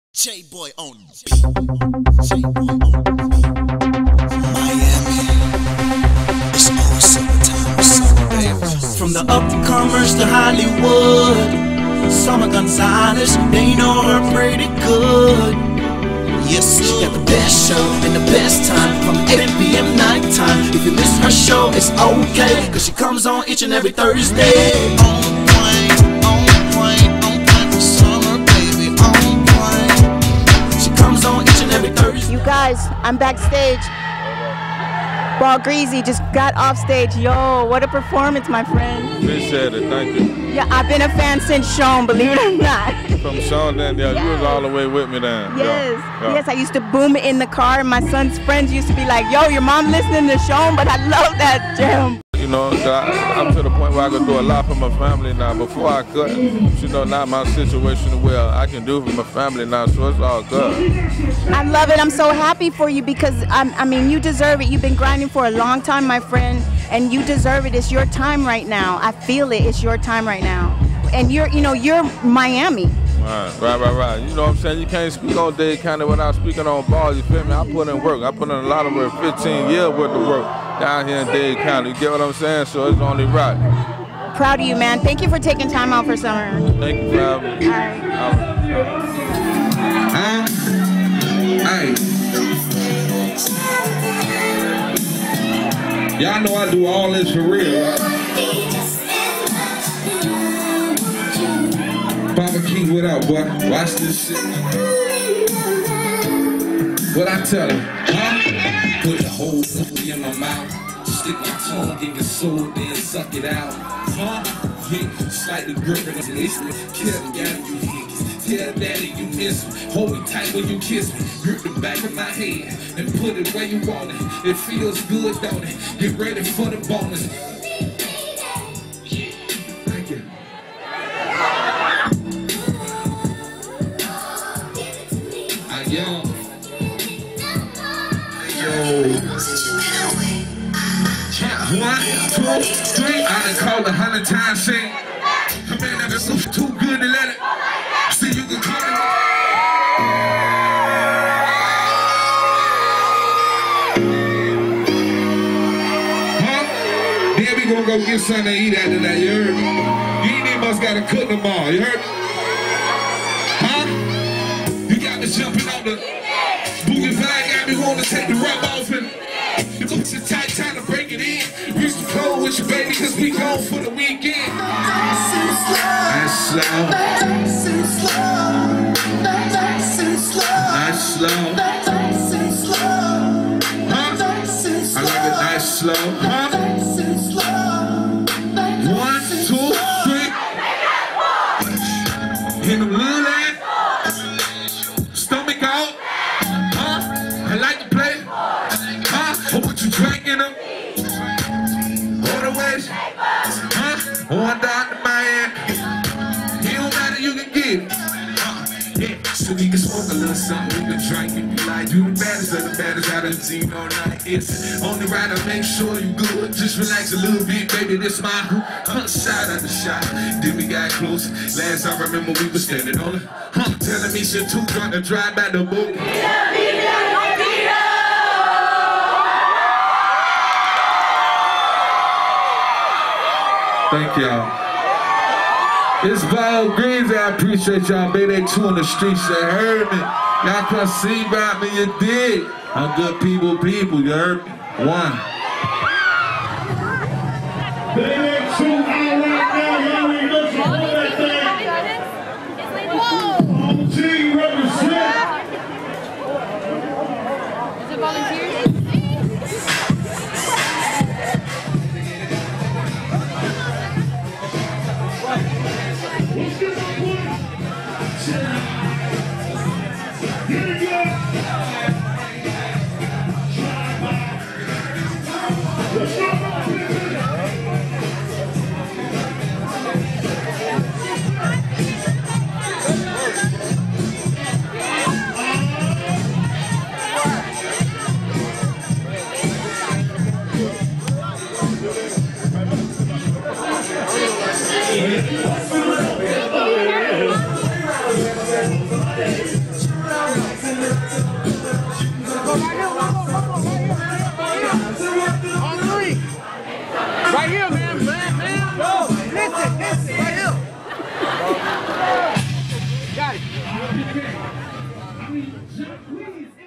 J-Boy on the beat. J-Boy on the beat. Miami, it's always summertime, baby. From the upcomers to Hollywood, Summer Gonzalez, they know her pretty good. Yes, sir. She got the best show and the best time from 8 p.m. nighttime. If you miss her show, it's okay, cause she comes on each and every Thursday. On point, on point, on point for summer, baby. On point. She comes on each and every Thursday. You guys, I'm backstage. Ball Greasy just got off stage. Yo, what a performance, my friend. Appreciate it, thank you. Yeah, I've been a fan since Sean, believe it or not. From Sean then, yeah, Yes. you was all the way with me then. Yes, Yeah. yes, I used to boom it in the car, and my son's friends used to be like, yo, your mom listening to Sean, but I love that jam. You know, I'm to the point where I can do a lot for my family now. Before I couldn't. You know, now my situation where I can do for my family now, so it's all good. I love it. I'm so happy for you because, I mean, you deserve it. You've been grinding for a long time, my friend, and you deserve it. It's your time right now. I feel it. It's your time right now. And you're Miami. Right. You know what I'm saying? You can't speak on Dade County without speaking on ball, you feel me? I put in work. I put in a lot of work, 15 years worth of work down here in Dade County. You get what I'm saying? So it's only right. Proud of you, man. Thank you for taking time out for summer. Thank you for having me. All right. Hey. Y'all know I do all this for real, right? Baba King, what up, boy? Watch this shit. What I tell him? Huh? Put the whole food in my mouth. Stick my tongue in your soul, then suck it out. Huh? Yeah, slightly gripping on this. Kill daddy, you hit. Tell daddy you miss me. Hold me tight when you kiss me. Grip the back of my head and put it where you want it. It feels good, don't it? Get ready for the bonus. Thank you. Yo. 1, 2, 3. I done called 100 times, say, man, that's too good to let it. See, you can call it. Huh? Then we gonna go get something to eat after that, you heard me? You ain't even must gotta cook them all, you heard me? Huh? You got me jumping on the boogie vibe, got me wanna take the rub off and the boots are tight, time to break it in. Reach the floor with you, baby, cause we gone for the weekend. Nice slow. Nice slow. Huh? I like it nice slow. Huh? 1, 2, 3. In the blue line. Stomach out. Huh? I like to play. Huh? Or put you drink in them. All the ways. Huh? On down to Miami. It don't matter, you can get it. Yeah, so we can smoke a little something, we can drink and be like, you the baddest of the baddest out of the team all night. It's only right to make sure you good. Just relax a little bit, baby, this my group. Shot at the shot, then we got close. Last I remember we was standing on it. Telling me shit too drunk to drive back the book. Thank y'all. It's Ball Greasy, I appreciate y'all. Baby, they two on the streets, they heard me. Y'all come see about me, you dig. I'm good people, you heard me. 1. Baby, 2 out right now, y'all ain't no support that thing. All the team represent. Is it volunteers? I mean, Jacquees